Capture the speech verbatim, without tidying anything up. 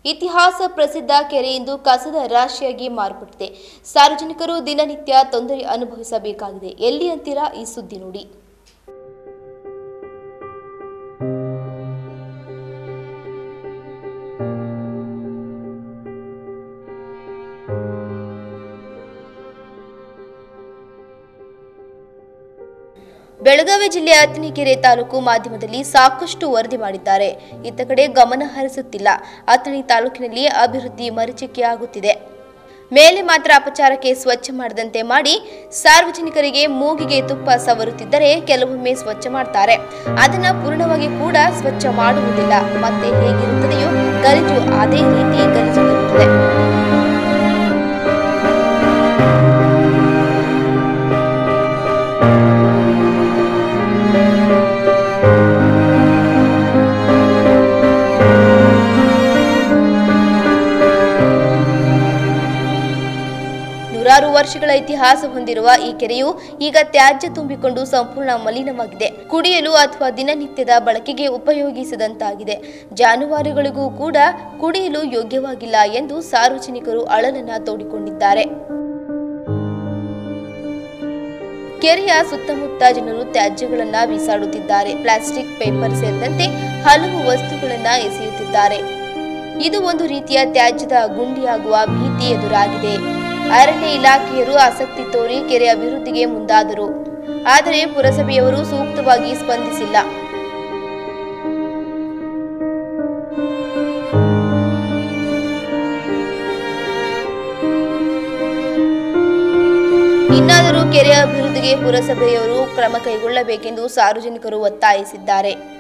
ಇತಿಹಾಸ ಪ್ರಸಿದ್ಧ ಕೆರೆ ಇಂದು ಕಸದ ರಾಶಿಯಾಗಿ ಮಾರ್ಪಟ್ಟಿದೆ. ಸಾರ್ವಜನಿಕರು ದಿನನಿತ್ಯ ತೊಂದರೆ ಅನುಭವಿಸಬೇಕಾಗಿದೆ. ಎಲ್ಲಿ ಅಂತೀರಾ? ಈ ಸುದ್ದಿ ನೋಡಿ. ಬೆಳಗಾವಿ ಜಿಲ್ಲೆಯ ಅತಣಿಕೆರೆ ತಾಲೂಕು ಮಾಧ್ಯಮದಲ್ಲಿ ಸಾಕಷ್ಟು ವರದಿ ಮಾಡಿದ್ದಾರೆ. ಇತ್ತ ಕಡೆ ಗಮನ ಹರಿಸುತ್ತಿಲ್ಲ. ಅಥಣಿ ತಾಲೂಕಿನಲ್ಲಿ ಅಭಿವೃದ್ಧಿ ಮರೀಚಿಕೆಯಾಗುತ್ತಿದೆ. ಮೇಲೆ ಮಾತ್ರ ಅಪಚಾರಕ್ಕೆ ಸ್ವಚ್ಛ ಮಾಡದಂತೆ ಮಾಡಿ ಸಾರ್ವಜನಿಕರಿಗೆ ಮೂಗಿಗೆ ತುಪ್ಪ ಸವರುತ್ತಿದ್ದರೆ ಕೆಲವೊಮ್ಮೆ ಸ್ವಚ್ಛ ಮಾಡ್ತಾರೆ. ಅದನ್ನ ಪೂರ್ಣವಾಗಿ ಕೂಡ ಸ್ವಚ್ಛ ಮಾಡುವುದಿಲ್ಲ. ಮತ್ತೆ ಹೇಗಿರುತ್ತದೆಯೋ ಗಲೀಜು ಅದೇ ರೀತಿ ಗಲೀಜು ಇರುತ್ತದೆ. ನೂರಾರು ವರ್ಷಗಳ ಇತಿಹಾಸ ಹೊಂದಿರುವ ಈ ಕೆರೆಯು ಈಗ ತ್ಯಾಜ್ಯ ತುಂಬಿಕೊಂಡು ಸಂಪೂರ್ಣ ಮಲಿನವಾಗಿದೆ. ಕುಡಿಯಲು ಅಥವಾ ದಿನನಿತ್ಯದ ಬಳಕೆಗೆ ಉಪಯೋಗಿಸದಂತಾಗಿದೆ. ಜಾನುವಾರುಗಳಿಗೂ ಕೂಡ ಕುಡಿಯಲು ಯೋಗ್ಯವಾಗಿಲ್ಲ ಎಂದು ಸಾರ್ವಜನಿಕರು ಅಳಲನ್ನ ತೋಡಿಕೊಂಡಿದ್ದಾರೆ. ಕೆರೆಯ ಸುತ್ತಮುತ್ತ ಜನರು ತ್ಯಾಜ್ಯಗಳನ್ನ ಬಿಸಾಡುತ್ತಿದ್ದಾರೆ. ಪ್ಲಾಸ್ಟಿಕ್, ಪೇಪರ್ ಸೇರಿದಂತೆ ಹಲವು ವಸ್ತುಗಳನ್ನ ಎಸೆಯುತ್ತಿದ್ದಾರೆ. ಇದು ಒಂದು ರೀತಿಯ ತ್ಯಾಜ್ಯದ ಗುಂಡಿಯಾಗುವ ಭೀತಿ ಎದುರಾಗಿದೆ. ಅರಣ್ಯ ಇಲಾಖೆಯರು ಆಸಕ್ತಿ ತೋರಿ ಕೆರೆ ಅಭಿವೃದ್ಧಿಗೆ ಮುಂದಾದರು. ಆದರೆ ಪುರಸಭೆಯವರು ಸೂಕ್ತವಾಗಿ ಸ್ಪಂದಿಸಿಲ್ಲ. ಇನ್ನಾದರೂ ಕೆರೆ ಅಭಿವೃದ್ಧಿಗೆ ಪುರಸಭೆಯವರು ಕ್ರಮ ಕೈಗೊಳ್ಳಬೇಕೆಂದು ಸಾರ್ವಜನಿಕರು ಒತ್ತಾಯಿಸಿದ್ದಾರೆ.